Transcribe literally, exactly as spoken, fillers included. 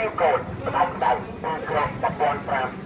កូនស្ដេចដៃពីក្រោះប្រព័ន្ធប្រាំ